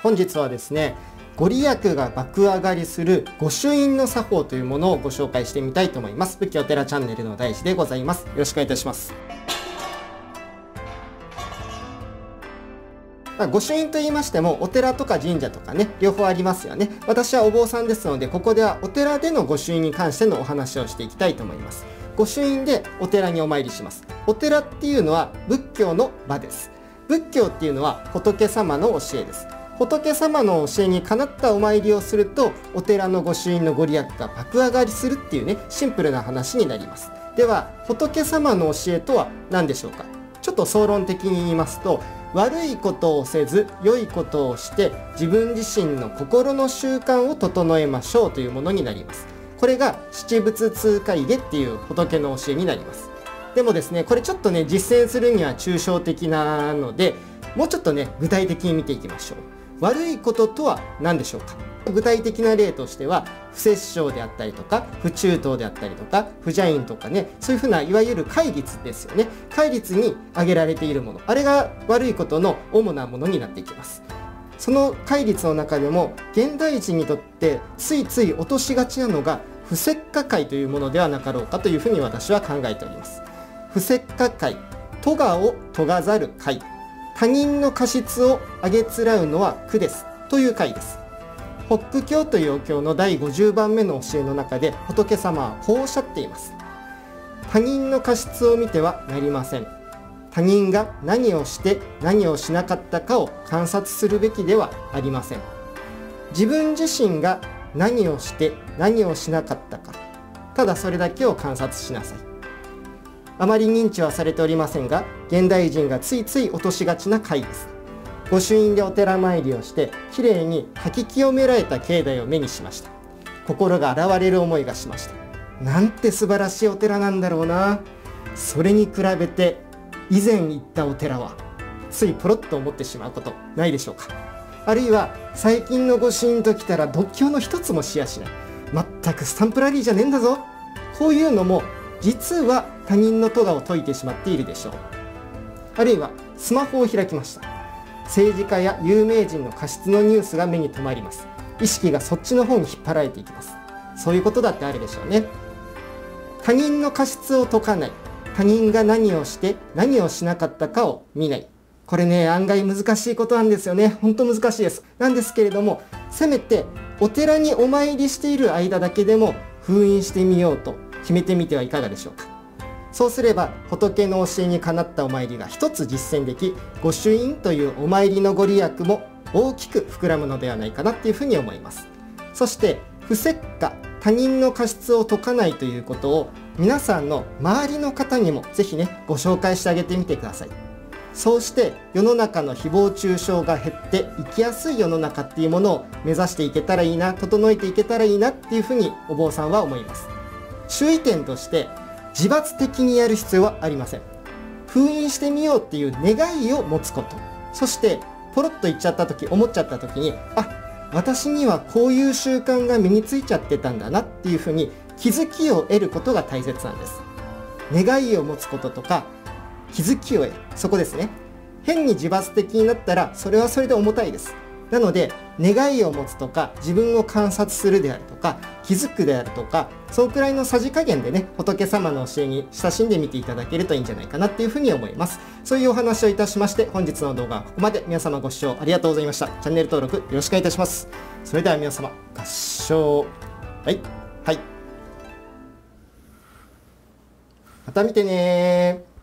本日はですね、ご利益が爆上がりする御朱印の作法というものをご紹介してみたいと思います。仏教お寺チャンネルの大師でございます。よろしくお願いいたします。御朱印と言いましても、お寺とか神社とかね、両方ありますよね。私はお坊さんですので、ここではお寺での御朱印に関してのお話をしていきたいと思います。御朱印でお寺にお参りします。お寺っていうのは仏教の場です。仏教っていうのは仏様の教えです。仏様の教えにかなったお参りをすると、お寺の御朱印のご利益が爆上がりするっていうね、シンプルな話になります。では、仏様の教えとは何でしょうか。ちょっと総論的に言いますと、悪いことをせず良いことをして自分自身の心の習慣を整えましょうというものになります。これが七仏通戒下っていう仏の教えになります。でもですね、これちょっとね、実践するには抽象的なので、もうちょっとね、具体的に見ていきましょう。悪いこととは何でしょうか。具体的な例としては、不殺生であったりとか、不中道であったりとか、不邪淫とかね、そういうふうないわゆる戒律ですよね。戒律に挙げられているもの、あれが悪いことの主なものになっていきます。その戒律の中でも、現代人にとってついつい落としがちなのが、不摂火戒というものではなかろうかというふうに私は考えております。不摂火戒、咎を咎がざる戒、他人の過失をあげつらうのは苦ですという戒です。法華経というお経の第50番目の教えの中で、仏様はこうおっしゃっています。他人の過失を見てはなりません。他人が何をして何をしなかったかを観察するべきではありません。自分自身が何をして何をしなかったか、ただそれだけを観察しなさい。あまり認知はされておりませんが、現代人がついつい落としがちな戒です。御朱印でお寺参りをしてきれいに掃き清められた境内を目にしました。心が洗われる思いがしました。なんて素晴らしいお寺なんだろうな。それに比べて以前行ったお寺はついポロッと思ってしまうことないでしょうか。あるいは最近の御朱印ときたら読経の一つもしやしない、全くスタンプラリーじゃねえんだぞ、こういうのも実は他人の咎を解いてしまっているでしょう。あるいはスマホを開きました。政治家や有名人の過失のニュースが目に留まります。意識がそっちの方に引っ張られていきます。そういうことだってあるでしょうね。他人の過失を解かない、他人が何をして何をしなかったかを見ない、これね、案外難しいことなんですよね。本当難しいです。なんですけれども、せめてお寺にお参りしている間だけでも封印してみようと決めてみてはいかがでしょうか。そうすれば仏の教えにかなったお参りが一つ実践でき、御朱印というお参りのご利益も大きく膨らむのではないかなっていうふうに思います。そして不摂火、他人の過失を解かないということを皆さんの周りの方にもぜひね、ご紹介してあげてみてください。そうして世の中の誹謗中傷が減って生きやすい世の中っていうものを目指していけたらいいな、整えていけたらいいなっていうふうにお坊さんは思います。注意点として、自発的にやる必要はありません。封印してみようっていう願いを持つこと。そしてポロッと言っちゃった時、思っちゃった時に、私にはこういう習慣が身についちゃってたんだなっていうふうに気づきを得ることが大切なんです。願いを持つこととか気づきを得る、そこですね。変に自発的になったらそれはそれで重たいです。なので願いを持つとか自分を観察するであるとか気づくであるとか、そのくらいのさじ加減でね、仏様の教えに親しんでみていただけるといいんじゃないかなっていうふうに思います。そういうお話をいたしまして、本日の動画はここまで。皆様ご視聴ありがとうございました。チャンネル登録よろしくお願いいたします。それでは皆様、合唱。はい、また見てねー。